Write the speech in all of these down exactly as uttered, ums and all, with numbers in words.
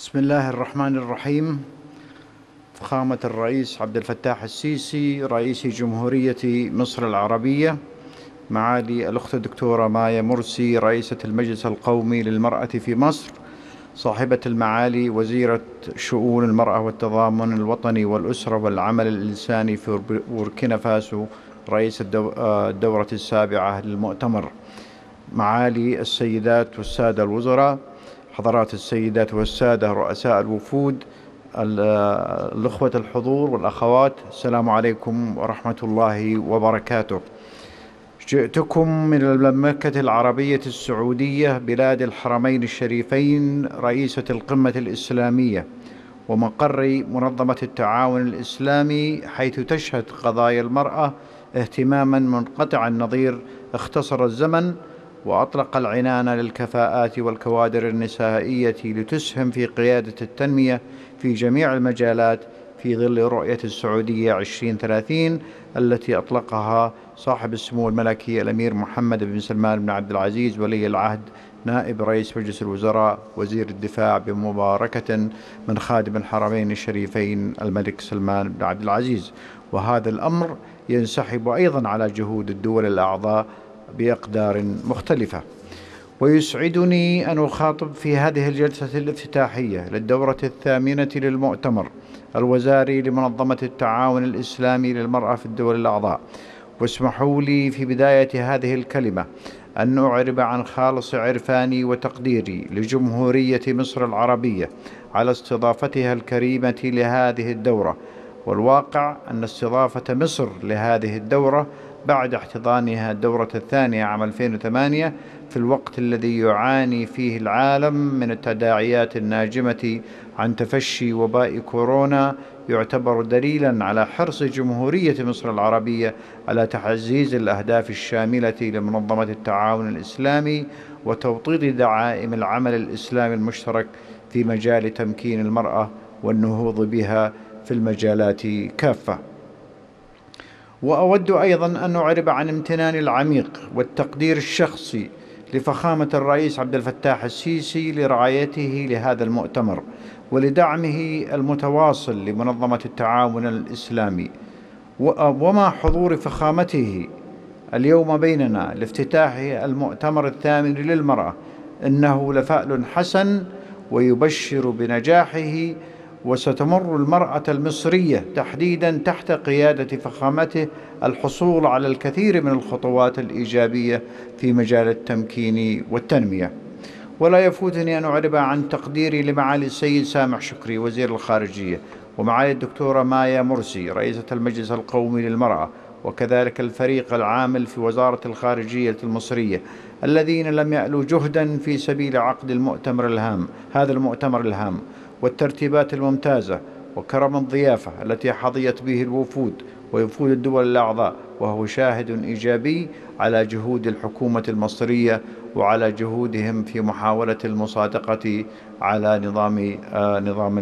بسم الله الرحمن الرحيم. فخامة الرئيس عبد الفتاح السيسي رئيس جمهورية مصر العربية، معالي الأخت الدكتورة مايا مرسي رئيسة المجلس القومي للمرأة في مصر، صاحبة المعالي وزيرة شؤون المرأة والتضامن الوطني والأسرة والعمل الإنساني في بوركينا فاسو رئيس الدورة السابعة للمؤتمر، معالي السيدات والسادة الوزراء، حضرات السيدات والسادة رؤساء الوفود، الأخوة الحضور والأخوات، السلام عليكم ورحمة الله وبركاته. جئتكم من المملكة العربية السعودية بلاد الحرمين الشريفين، رئيسة القمة الإسلامية ومقر منظمة التعاون الإسلامي، حيث تشهد قضايا المرأة اهتماما منقطع النظير اختصر الزمن وأطلق العنان للكفاءات والكوادر النسائية لتسهم في قيادة التنمية في جميع المجالات في ظل رؤية السعودية عشرين ثلاثين التي أطلقها صاحب السمو الملكي الأمير محمد بن سلمان بن عبد العزيز ولي العهد نائب رئيس مجلس الوزراء وزير الدفاع بمباركة من خادم الحرمين الشريفين الملك سلمان بن عبد العزيز. وهذا الأمر ينسحب أيضا على جهود الدول الأعضاء بأقدار مختلفة. ويسعدني أن أخاطب في هذه الجلسة الافتتاحية للدورة الثامنة للمؤتمر الوزاري لمنظمة التعاون الإسلامي للمرأة في الدول الأعضاء. واسمحوا لي في بداية هذه الكلمة أن أعرب عن خالص عرفاني وتقديري لجمهورية مصر العربية على استضافتها الكريمة لهذه الدورة. والواقع أن استضافة مصر لهذه الدورة بعد احتضانها الدورة الثانية عام ألفين وثمانية في الوقت الذي يعاني فيه العالم من التداعيات الناجمة عن تفشي وباء كورونا يعتبر دليلا على حرص جمهورية مصر العربية على تعزيز الأهداف الشاملة لمنظمة التعاون الإسلامي وتوطيد دعائم العمل الإسلامي المشترك في مجال تمكين المرأة والنهوض بها في المجالات كافة. وأود أيضا أن أعرب عن امتناني العميق والتقدير الشخصي لفخامة الرئيس عبد الفتاح السيسي لرعايته لهذا المؤتمر ولدعمه المتواصل لمنظمة التعاون الإسلامي، وما حضور فخامته اليوم بيننا لافتتاح المؤتمر الثامن للمرأة إنه لفأل حسن ويبشر بنجاحه. وستمر المرأة المصرية تحديدا تحت قيادة فخامته الحصول على الكثير من الخطوات الإيجابية في مجال التمكين والتنمية. ولا يفوتني أن أعرب عن تقديري لمعالي السيد سامح شكري وزير الخارجية، ومعالي الدكتورة مايا مرسي رئيسة المجلس القومي للمرأة، وكذلك الفريق العامل في وزارة الخارجية المصرية الذين لم يألوا جهدا في سبيل عقد المؤتمر الهام هذا المؤتمر الهام والترتيبات الممتازة وكرم الضيافة التي حظيت به الوفود ووفود الدول الأعضاء، وهو شاهد إيجابي على جهود الحكومة المصرية وعلى جهودهم في محاولة المصادقة على نظام آه نظام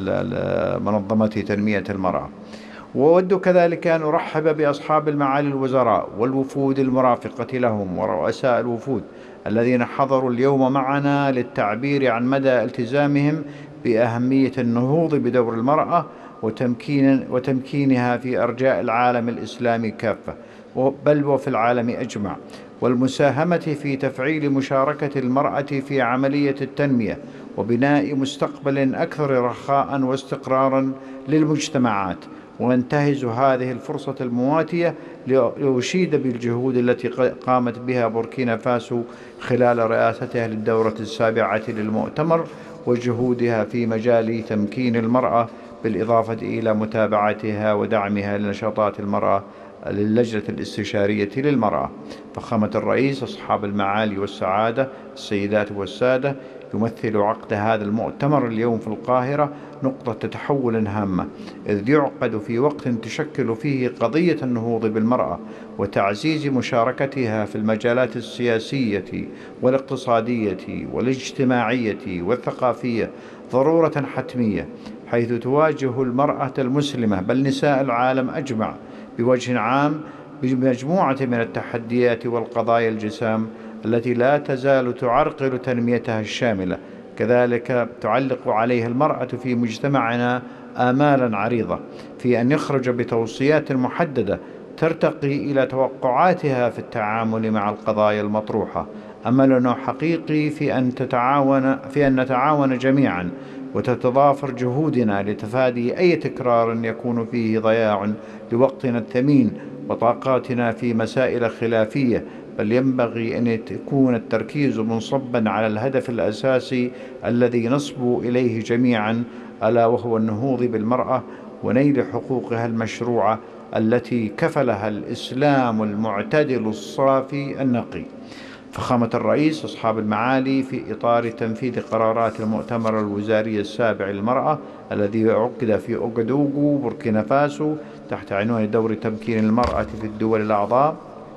منظمة تنمية المرأة. وأود كذلك أن أرحب بأصحاب المعالي الوزراء والوفود المرافقة لهم ورؤساء الوفود الذين حضروا اليوم معنا للتعبير عن مدى التزامهم بأهمية النهوض بدور المرأة وتمكين وتمكينها في أرجاء العالم الإسلامي كافة بل وفي العالم أجمع، والمساهمة في تفعيل مشاركة المرأة في عملية التنمية وبناء مستقبل أكثر رخاء واستقرارا للمجتمعات. وانتهز هذه الفرصة المواتية لأشيد بالجهود التي قامت بها بوركينا فاسو خلال رئاستها للدورة السابعة للمؤتمر وجهودها في مجال تمكين المرأة، بالإضافة إلى متابعتها ودعمها لنشاطات المرأة للجنة الاستشارية للمرأة. فخامة الرئيس، أصحاب المعالي والسعادة، السيدات والسادة، يمثل عقد هذا المؤتمر اليوم في القاهرة نقطة تحول هامة، إذ يعقد في وقت تشكل فيه قضية النهوض بالمرأة وتعزيز مشاركتها في المجالات السياسية والاقتصادية والاجتماعية والثقافية ضرورة حتمية، حيث تواجه المرأة المسلمة بل نساء العالم أجمع بوجه عام بمجموعة من التحديات والقضايا الجسام التي لا تزال تعرقل تنميتها الشاملة، كذلك تعلق عليه المرأة في مجتمعنا آمالا عريضة في أن يخرج بتوصيات محددة ترتقي إلى توقعاتها في التعامل مع القضايا المطروحة. أملنا حقيقي في أن تتعاون في أن نتعاون جميعا وتتضافر جهودنا لتفادي أي تكرار يكون فيه ضياع لوقتنا الثمين وطاقاتنا في مسائل خلافية، بل ينبغي أن يكون التركيز منصبا على الهدف الأساسي الذي نصبو إليه جميعا، ألا وهو النهوض بالمرأة ونيل حقوقها المشروعة التي كفلها الإسلام المعتدل الصافي النقي. فخامة الرئيس، أصحاب المعالي، في إطار تنفيذ قرارات المؤتمر الوزاري السابع للمرأة الذي عقد في أوغادوغو بوركينا فاسو تحت عنوان دور تمكين المرأة في الدول الأعضاء،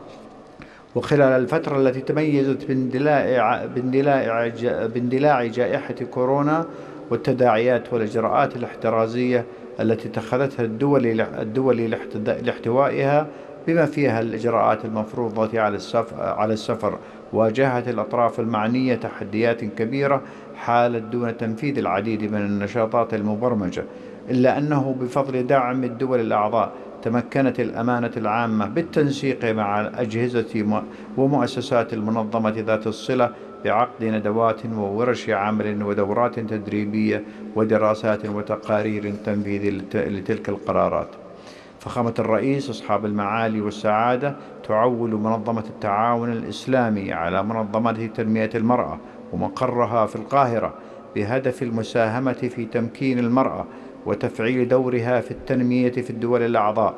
وخلال الفترة التي تميزت باندلاع, باندلاع, باندلاع جائحة كورونا والتداعيات والإجراءات الاحترازية التي اتخذتها الدول, الدول لاحتوائها بما فيها الإجراءات المفروضة على السفر, على السفر واجهت الأطراف المعنية تحديات كبيرة حالت دون تنفيذ العديد من النشاطات المبرمجة، إلا أنه بفضل دعم الدول الأعضاء تمكنت الأمانة العامة بالتنسيق مع أجهزة ومؤسسات المنظمة ذات الصلة بعقد ندوات وورش عمل ودورات تدريبية ودراسات وتقارير تنفيذ لتلك القرارات. فخامة الرئيس، أصحاب المعالي والسعادة، تعول منظمة التعاون الإسلامي على منظمة تنمية المرأة ومقرها في القاهرة بهدف المساهمة في تمكين المرأة وتفعيل دورها في التنمية في الدول الأعضاء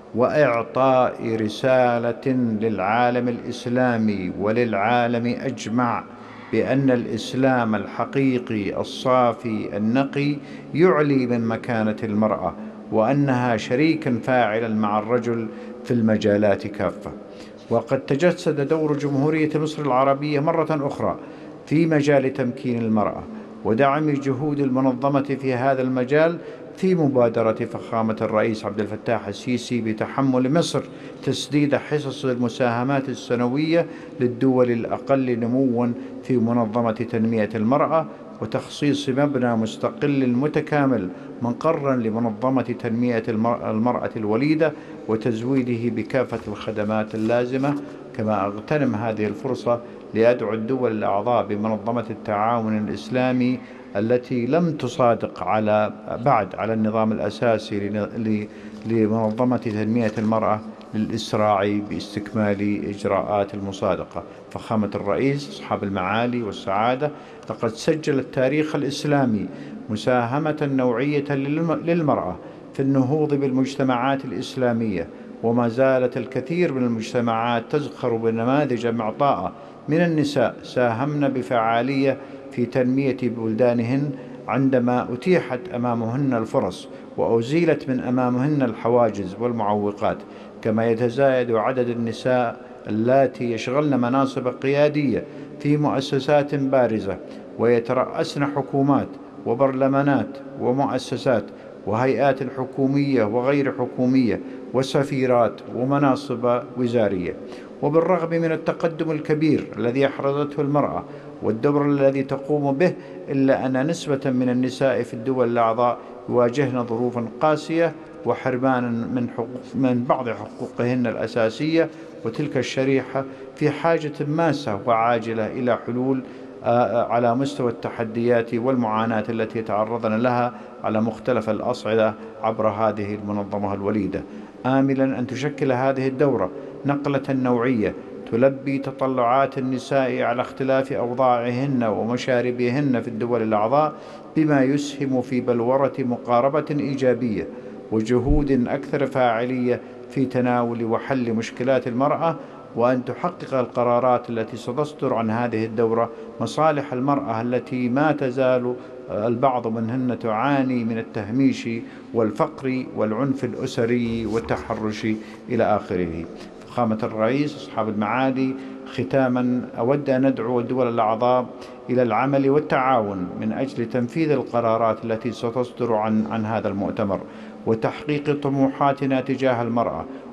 وإعطاء رسالة للعالم الإسلامي وللعالم أجمع بأن الإسلام الحقيقي الصافي النقي يعلي من مكانة المرأة وأنها شريكا فاعلا مع الرجل في المجالات كافة. وقد تجسد دور جمهورية مصر العربية مرة أخرى في مجال تمكين المرأة ودعم جهود المنظمة في هذا المجال في مبادرة فخامة الرئيس عبد الفتاح السيسي بتحمل مصر تسديد حصص المساهمات السنوية للدول الأقل نموا في منظمة تنمية المرأة، وتخصيص مبنى مستقل متكامل منقرا لمنظمة تنمية المرأة الوليدة وتزويده بكافة الخدمات اللازمة. كما أغتنم هذه الفرصة لأدعو الدول الأعضاء بمنظمة التعاون الإسلامي التي لم تصادق على بعد على النظام الأساسي لمنظمة تنمية المرأة للإسراع باستكمال إجراءات المصادقة. فخامة الرئيس، أصحاب المعالي والسعادة، لقد سجل التاريخ الإسلامي مساهمة نوعية للمرأة في النهوض بالمجتمعات الإسلامية، وما زالت الكثير من المجتمعات تزخر بنماذج معطاءة من النساء ساهمن بفعالية في تنمية بلدانهن عندما أتيحت أمامهن الفرص وأزيلت من أمامهن الحواجز والمعوقات. كما يتزايد عدد النساء اللاتي يشغلن مناصب قيادية في مؤسسات بارزة ويترأسن حكومات وبرلمانات ومؤسسات وهيئات حكومية وغير حكومية وسفيرات ومناصب وزارية. وبالرغم من التقدم الكبير الذي أحرزته المرأة والدور الذي تقوم به، إلا أن نسبة من النساء في الدول الأعضاء يواجهن ظروفا قاسية وحرمانا من, حقوق من بعض حقوقهن الأساسية، وتلك الشريحة في حاجة ماسة وعاجلة إلى حلول على مستوى التحديات والمعاناة التي يتعرضن لها على مختلف الأصعدة عبر هذه المنظمة الوليدة، آملا أن تشكل هذه الدورة نقلة نوعية تلبي تطلعات النساء على اختلاف أوضاعهن ومشاربهن في الدول الأعضاء، بما يسهم في بلورة مقاربة إيجابية وجهود أكثر فاعلية في تناول وحل مشكلات المرأة، وأن تحقق القرارات التي ستصدر عن هذه الدورة مصالح المرأة التي ما تزال البعض منهن تعاني من التهميش والفقر والعنف الأسري والتحرش إلى آخره. فخامة الرئيس، أصحاب المعالي، ختاما أود أن أدعو الدول الأعضاء إلى العمل والتعاون من أجل تنفيذ القرارات التي ستصدر عن, عن هذا المؤتمر وتحقيق طموحاتنا تجاه المرأة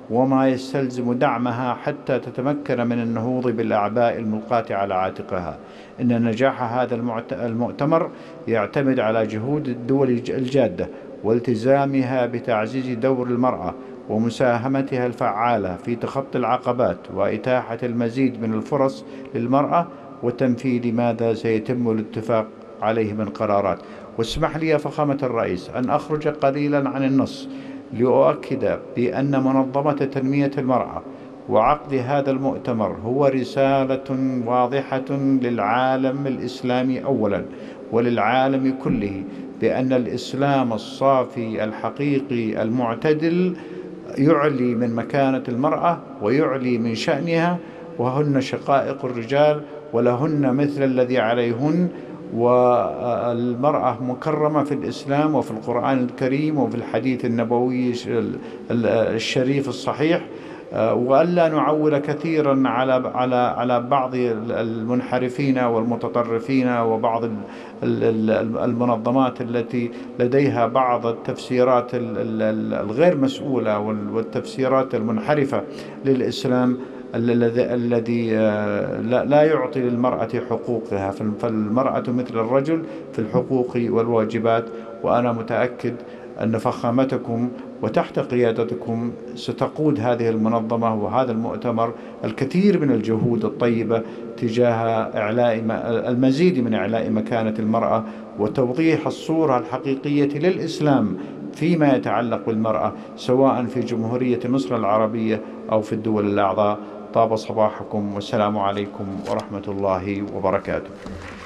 وما يستلزم دعمها حتى تتمكن من النهوض بالأعباء الملقاة على عاتقها. إن نجاح هذا المؤتمر يعتمد على جهود الدول الجادة والتزامها بتعزيز دور المرأة ومساهمتها الفعالة في تخطي العقبات وإتاحة المزيد من الفرص للمرأة وتنفيذ ماذا سيتم الاتفاق عليه من قرارات. واسمح لي يا فخامة الرئيس أن أخرج قليلا عن النص لأؤكد بأن منظمة تنمية المرأة وعقد هذا المؤتمر هو رسالة واضحة للعالم الإسلامي أولا وللعالم كله بأن الإسلام الصافي الحقيقي المعتدل يعلي من مكانة المرأة ويعلي من شأنها، وهن شقائق الرجال ولهن مثل الذي عليهن، والمرأة مكرمة في الإسلام وفي القرآن الكريم وفي الحديث النبوي الشريف الصحيح. وألا نعول كثيرا على على على بعض المنحرفين والمتطرفين وبعض المنظمات التي لديها بعض التفسيرات الغير مسؤولة والتفسيرات المنحرفة للإسلام الذي لا يعطي للمرأة حقوقها، فالمرأة مثل الرجل في الحقوق والواجبات. وأنا متأكد أن فخامتكم وتحت قيادتكم ستقود هذه المنظمة وهذا المؤتمر الكثير من الجهود الطيبة تجاه إعلاء المزيد من إعلاء مكانة المرأة وتوضيح الصورة الحقيقية للإسلام فيما يتعلق بالمرأة، سواء في جمهورية مصر العربية أو في الدول الأعضاء. طاب صباحكم والسلام عليكم ورحمة الله وبركاته.